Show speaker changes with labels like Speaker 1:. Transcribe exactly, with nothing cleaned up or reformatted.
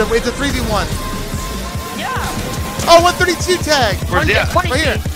Speaker 1: a, it's a three v one.
Speaker 2: Yeah.
Speaker 1: Oh, one thirty-two tag.
Speaker 3: Where's it?
Speaker 1: Right here.